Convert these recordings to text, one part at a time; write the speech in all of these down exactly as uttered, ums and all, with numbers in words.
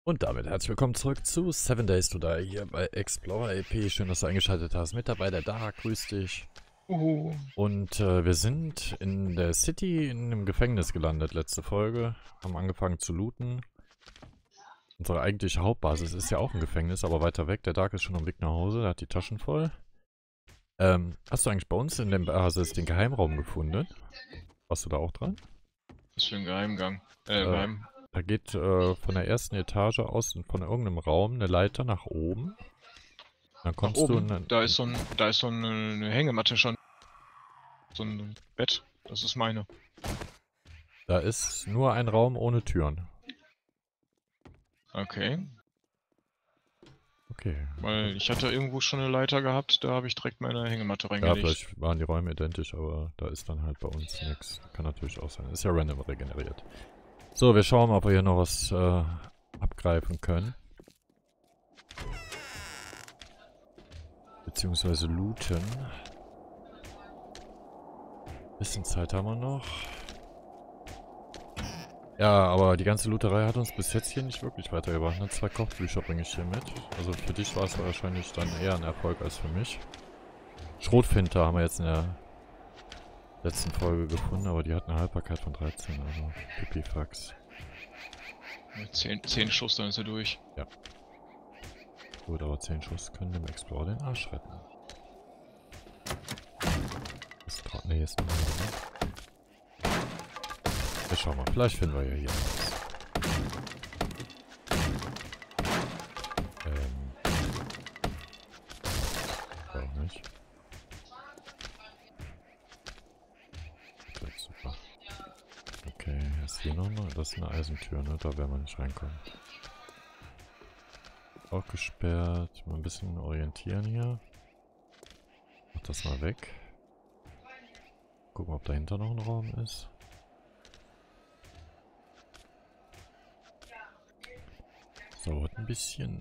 Und damit herzlich willkommen zurück zu Seven Days to Die hier bei Explorer E P. Schön, dass du eingeschaltet hast. Mit dabei der Dark, grüß dich. Uhu. Und äh, wir sind in der City in einem Gefängnis gelandet, letzte Folge. Haben angefangen zu looten. Unsere eigentliche Hauptbasis ist ja auch ein Gefängnis, aber weiter weg. Der Dark ist schon am Weg nach Hause, der hat die Taschen voll. Ähm, hast du eigentlich bei uns in der Basis den Geheimraum gefunden? Warst du da auch dran? Was für ein Geheimgang. Äh, Äh, Geheim. Da geht äh, von der ersten Etage aus, von irgendeinem Raum, eine Leiter nach oben. Dann Nach kommst du in oben. einen, Da ist so ein, da ist so eine, eine Hängematte schon. So ein Bett. Das ist meine. Da ist nur ein Raum ohne Türen. Okay. Okay. Weil ich hatte irgendwo schon eine Leiter gehabt, da habe ich direkt meine Hängematte Ja, reingelegt. vielleicht waren die Räume identisch, aber da ist dann halt bei uns nichts. Kann natürlich auch sein. Ist ja random regeneriert. So, wir schauen mal, ob wir hier noch was äh, abgreifen können. Beziehungsweise looten. Bisschen Zeit haben wir noch. Ja, aber die ganze Looterei hat uns bis jetzt hier nicht wirklich weitergebracht. Ne? Zwei Kochbücher bringe ich hier mit. Also für dich war es wahrscheinlich dann eher ein Erfolg als für mich. Schrotfinte haben wir jetzt in der letzten Folge gefunden, aber die hat eine Haltbarkeit von dreizehn, also Pipifax. Zehn, zehn Schuss, dann ist er durch. Ja. Gut, aber zehn Schuss können dem Explorer den Arsch retten. Ist tra- nee, ist nicht mehr, ne? Ja, schau mal, vielleicht finden wir ja hier was. Ähm. Auch nicht. Das ist super. Okay, ist hier noch eine, das ist eine Eisentür, ne? Da werden wir nicht reinkommen. Auch gesperrt. Mal ein bisschen orientieren hier. Mach das mal weg. Gucken, ob dahinter noch ein Raum ist. Das dauert ein bisschen.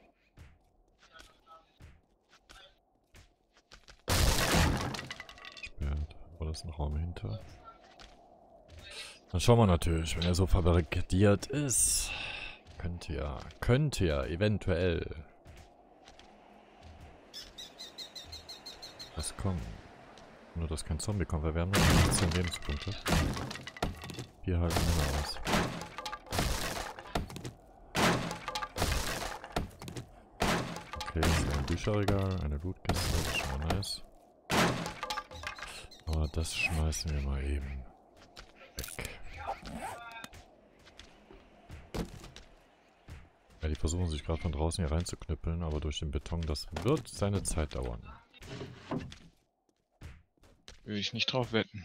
Gesperrt. Aber da ist ein Raum hinter. Dann schauen wir natürlich, wenn er so verbarrikadiert ist. Könnte ja, könnte ja eventuell was kommen. Nur, dass kein Zombie kommt, weil wir haben noch fünfzehn Lebenspunkte. Wir halten immer aus. Okay, das ist ein Bücherregal, eine Lootkiste, das ist schon mal nice. Aber das schmeißen wir mal eben weg. Ja, die versuchen sich gerade von draußen hier reinzuknüppeln, aber durch den Beton, das wird seine Zeit dauern. Will ich nicht drauf wetten.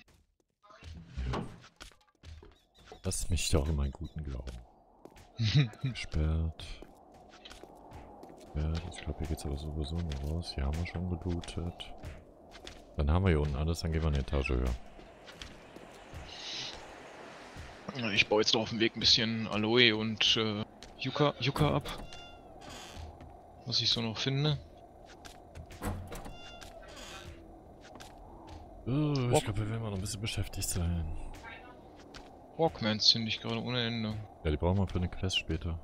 Lass mich doch in meinen guten Glauben. Gesperrt. Gesperrt. Ich glaube, hier geht es aber sowieso nur raus. Hier haben wir schon gelootet. Dann haben wir hier unten alles, dann gehen wir eine Etage höher. Ich baue jetzt noch auf dem Weg ein bisschen Aloe und äh, Yucca, Yucca ab. Was ich so noch finde. Uh, ich glaube, wir werden mal noch ein bisschen beschäftigt sein. Walkmans finde ich gerade ohne Ende. Ja, die brauchen wir für eine Quest später.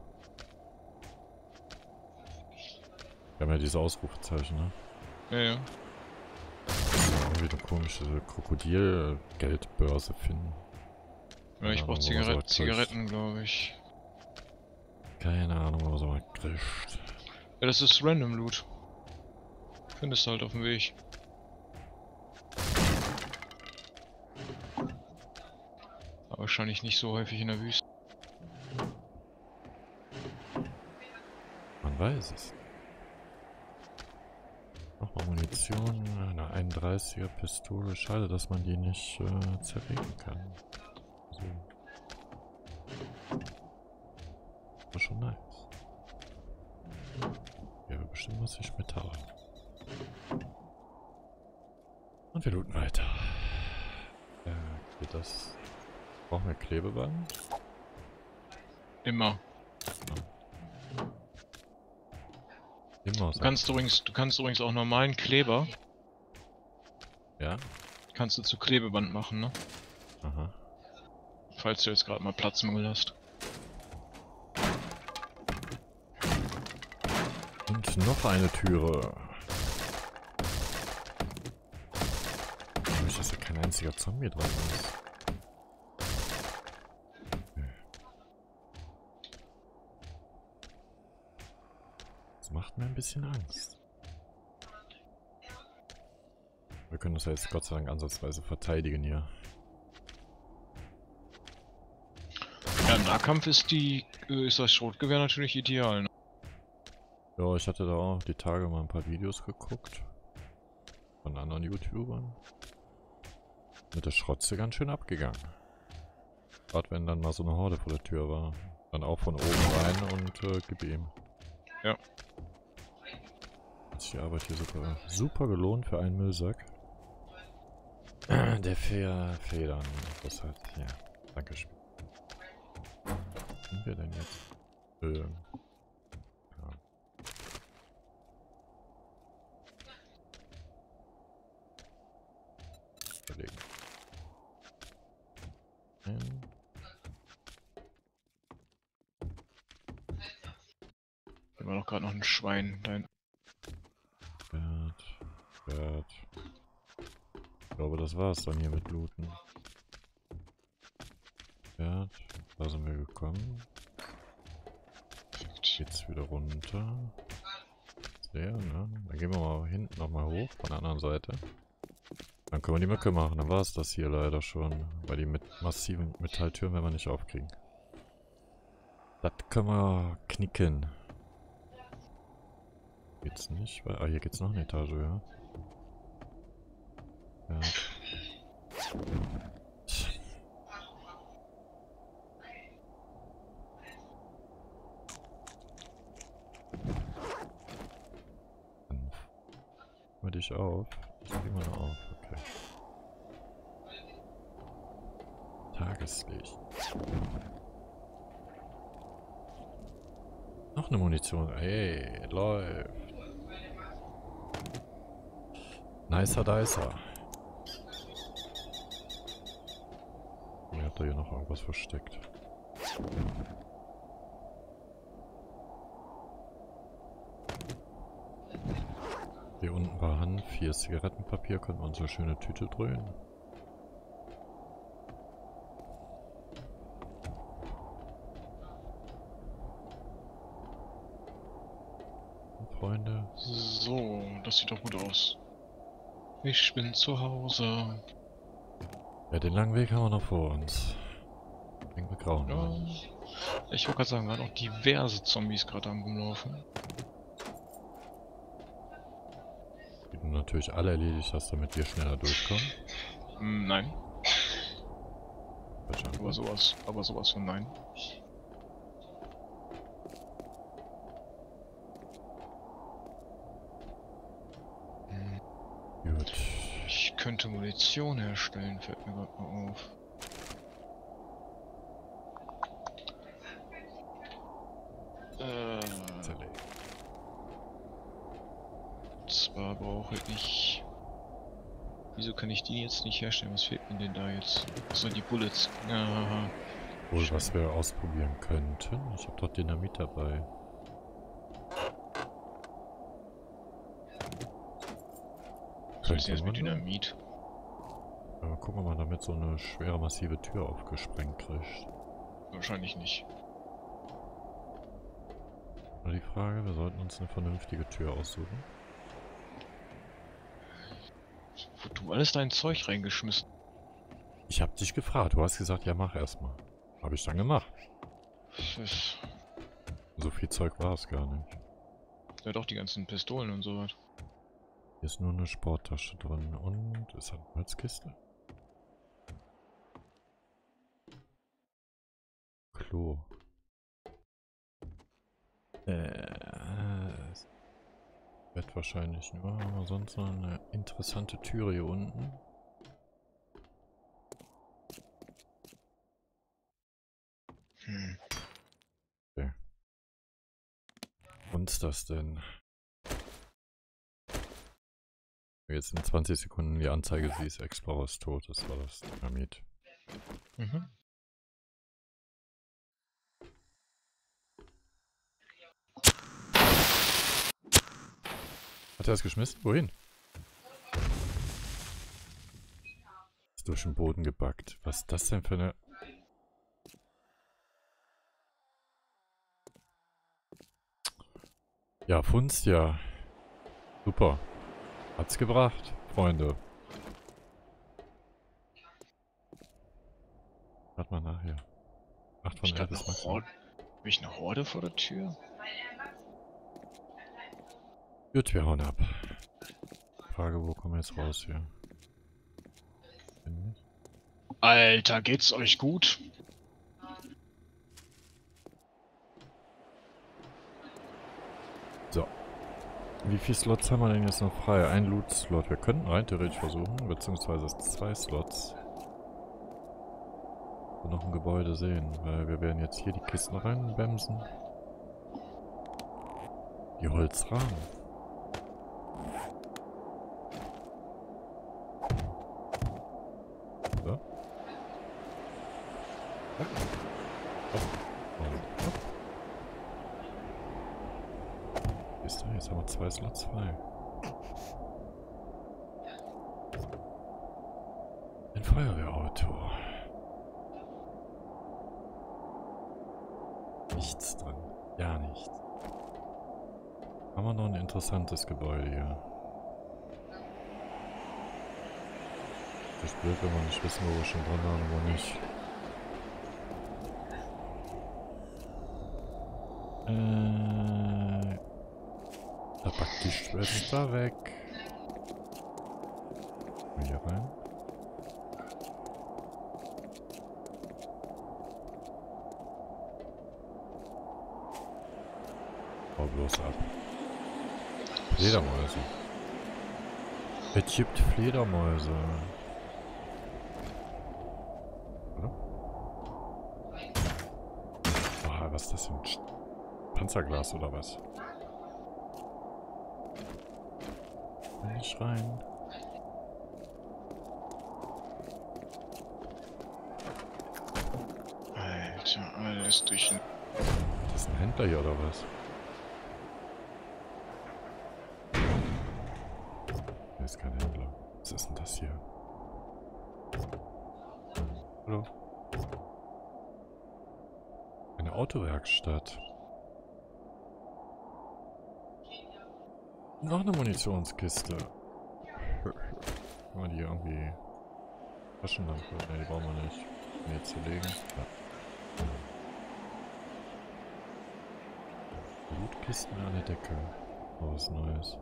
Wir haben ja diese Ausrufezeichen, ne? Ja, ja. Irgendwie eine komische Krokodil-Geldbörse finden. Ja, ich brauche Keine Ahnung, wo man Zigaret sowas Zigaretten, glaube ich. kriegt. Keine Ahnung, wo man sowas kriegt. Ja, das ist Random Loot. Findest du halt auf dem Weg. Aber wahrscheinlich nicht so häufig in der Wüste. Man weiß es. Nochmal Munition, eine einunddreißiger Pistole. Schade, dass man die nicht äh, zerlegen kann. So. War schon nice. Ja, wir bestimmt was ich Metall. Und wir looten weiter. Ja, geht das. Brauchen wir Klebeband? Immer. Immer Du kannst übrigens, du kannst übrigens auch normalen Kleber. Ja? Kannst du zu Klebeband machen, ne? Aha. Falls du jetzt gerade mal Platzmangel hast. Und noch eine Türe. Ich, dass hier kein einziger Zombie dran ist. Das macht mir ein bisschen Angst. Wir können das ja jetzt Gott sei Dank ansatzweise verteidigen hier. Ja, im Nahkampf ist die äh, ist das Schrotgewehr natürlich ideal. Ne? Ja, ich hatte da auch die Tage mal ein paar Videos geguckt. Von anderen YouTubern. Mit der Schrotze ganz schön abgegangen. Gerade wenn dann mal so eine Horde vor der Tür war. Dann auch von oben rein und äh, gib ihm. Ja. Hat sich die Arbeit hier super, super gelohnt für einen Müllsack. Der Fe Federn. Das hat. Ja. Dankeschön. Was sind wir denn jetzt? Ähm. Ja. Überlegen. Ähm. Da war doch gerade noch ein Schwein. Dein Pferd. Pferd. Ich glaube, das war's dann hier mit Looten. Pferd. Da sind wir gekommen. Geht's wieder runter. Sehr, ne? Dann gehen wir mal hinten nochmal hoch von der anderen Seite. Dann können wir die Mücke machen. Dann war es das hier leider schon. Weil die mit massiven Metalltüren werden wir nicht aufkriegen. Das können wir knicken. Geht's nicht? Ah, hier geht's noch eine Etage, ja. Ja. Dann wir dich auf. Ich geh mal noch auf, okay. Tageslicht. Noch eine Munition. Ey, läuft. Nicer Dicer. Mir hat da hier noch irgendwas versteckt. Hier unten war Hanf, hier ist Zigarettenpapier, können wir unsere schöne Tüte dröhnen. Freunde. So, das sieht doch gut aus. Ich bin zu Hause. Ja, den langen Weg haben wir noch vor uns. Fängt mit Grauen Ja. an. Ich wollte gerade sagen, waren auch diverse Zombies gerade am rumlaufen. Die du natürlich alle erledigt hast, damit wir schneller durchkommen. Hm, nein, Wahrscheinlich. aber sowas, aber sowas von nein. Hm, Gut. Ich könnte Munition herstellen, fällt mir gerade mal auf. Äh, Zerlegt. zwar brauche ich... Wieso kann ich die jetzt nicht herstellen? Was fehlt mir denn da jetzt? Achso, die Bullets. Aha. Wohl, was wir ausprobieren könnten. Ich habe doch Dynamit dabei. Was ist jetzt man mit da? Dynamit? Aber gucken, ob man damit so eine schwere, massive Tür aufgesprengt kriegt. Wahrscheinlich nicht. Nur die Frage, wir sollten uns eine vernünftige Tür aussuchen. Wo du alles dein Zeug reingeschmissen? Ich habe dich gefragt, du hast gesagt, ja mach erstmal. Habe ich dann gemacht. Das- So viel Zeug war es gar nicht. Ja doch, die ganzen Pistolen und sowas. Hier ist nur eine Sporttasche drin und ist eine Holzkiste. Klo. Äh, wird wahrscheinlich nur, aber sonst noch eine interessante Türe hier unten. Hm. Okay. Und ist das denn? Jetzt in zwanzig Sekunden die Anzeige siehst, Explorer ist tot, das war das Dynamit. Mhm. Hat er es geschmissen? Wohin? Ist durch den Boden gebackt. Was ist das denn für eine... Ja, Funst, ja. Super. Hat's gebracht, Freunde. Warte mal nachher. acht von elf ist Maximum. Habe ich eine Horde vor der Tür? Gut, wir hauen ab. Frage, wo kommen wir jetzt raus hier? Alter, geht's euch gut? So. Wie viele Slots haben wir denn jetzt noch frei? Ein Loot-Slot. Wir könnten rein theoretisch versuchen, beziehungsweise zwei Slots. Und noch ein Gebäude sehen, weil wir werden jetzt hier die Kisten reinbämsen. Die Holzrahmen. So. Hopp. Hopp. Und hopp. Ist da? Jetzt haben wir zwei Slots frei. Ein Feuerwehrauto. Nichts drin. Ja, nichts. Haben wir noch ein interessantes Gebäude hier. Das ist blöd, wenn wir nicht wissen, wo wir schon dran waren und wo nicht. Äh, da packt die Schwester weg. Hier rein. Hau bloß ab. Fledermäuse. Es gibt Fledermäuse. Oder? Boah, was ist das denn? Panzerglas oder was? Will nicht rein. Alter, alles durch. Das ist ein Händler hier oder was? Der ist kein Händler. Was ist denn das hier? Hallo? Eine Autowerkstatt. Noch eine Munitionskiste. Kann man die irgendwie Taschenlampe? Ne, die brauchen wir nicht. Um hier zu legen. Ja. Blutkisten an der Decke. Oh, was Neues.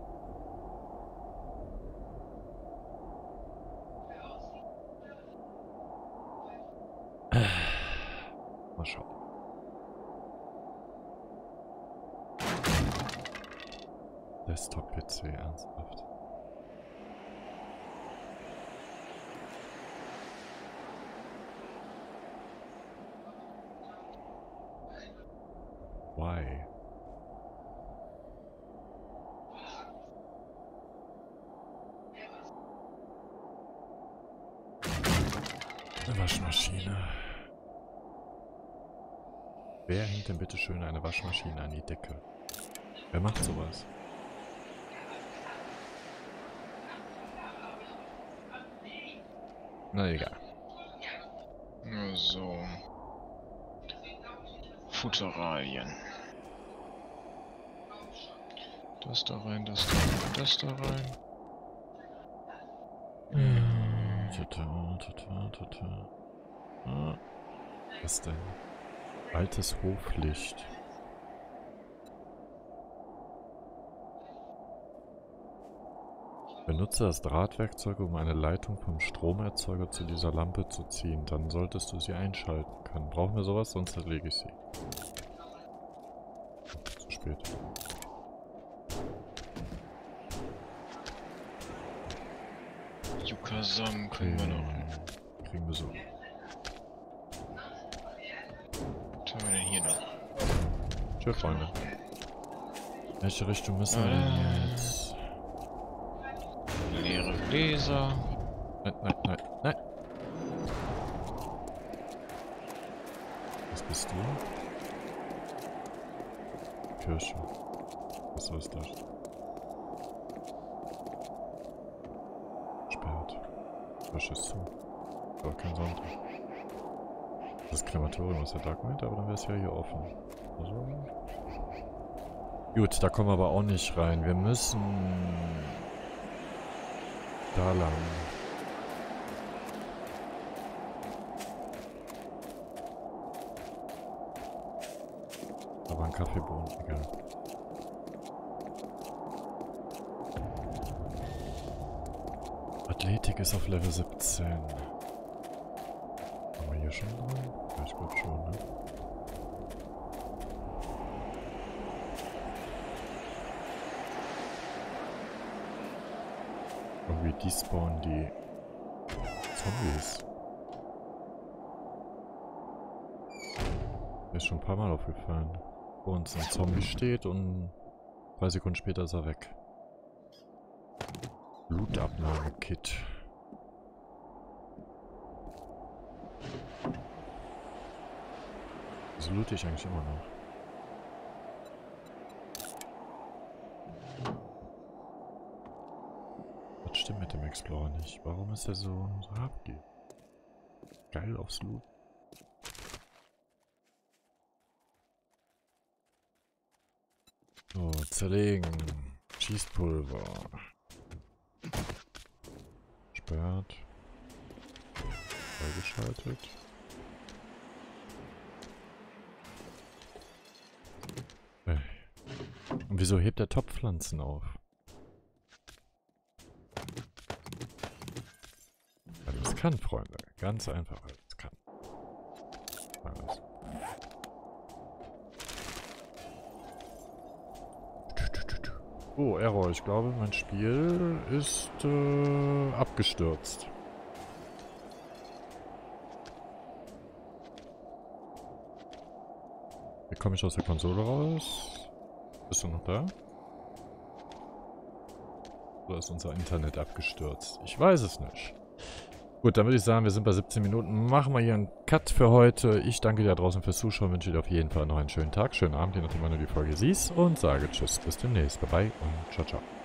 Mal schauen. Desktop-P C, ernsthaft. Why? Eine Waschmaschine. Wer hängt denn bitte schön eine Waschmaschine an die Decke? Wer macht sowas? Na egal. So. Futteralien. Das da rein, das da rein, das da rein. Hm. Tata, tata, tata. Ah. Was denn? Altes Hoflicht. Benutze das Drahtwerkzeug, um eine Leitung vom Stromerzeuger zu dieser Lampe zu ziehen. Dann solltest du sie einschalten können. Brauchen wir sowas, sonst erlege ich sie. Zu spät. Yucca-Samen können wir noch. Kriegen wir so. Was haben wir denn hier noch? Tschö, Freunde. Welche Richtung müssen wir denn jetzt? Leere Gläser. Nein, nein, nein, nein. Was bist du? Kirsche. Was ist das? Was ist zu? Doch kein Sonntag. Das Krematorium ist der Dark Knight, aber dann wäre es ja hier offen. Also. Gut, da kommen wir aber auch nicht rein. Wir müssen da lang. Aber ein Kaffeebohnen, egal. Athletik ist auf Level siebzehn. Haben wir hier schon dran? Ja, ich glaube schon, ne? Irgendwie die spawnen die Zombies. Mir ist schon ein paar Mal aufgefallen. Wo uns ein Zombie steht und drei Sekunden später ist er weg. Blutabnahme-Kit. Wieso loote ich eigentlich immer noch? Was stimmt mit dem Explorer nicht? Warum ist er so, so habgier? Geil aufs Loot. So, zerlegen. Schießpulver. Sperrt. Freigeschaltet. Äh. Und wieso hebt er Topfpflanzen auf? Weil er es kann, Freunde. Ganz einfach, weil er es kann. Alles. Oh, Error. Ich glaube, mein Spiel ist äh, abgestürzt. Wie komme ich aus der Konsole raus? Bist du noch da? Oder ist unser Internet abgestürzt? Ich weiß es nicht. Gut, dann würde ich sagen, wir sind bei siebzehn Minuten. Machen wir hier einen Cut für heute. Ich danke dir da draußen fürs Zuschauen. Wünsche dir auf jeden Fall noch einen schönen Tag, schönen Abend, je nachdem, wann du die Folge siehst. Und sage Tschüss, bis demnächst. Bye bye und ciao, ciao.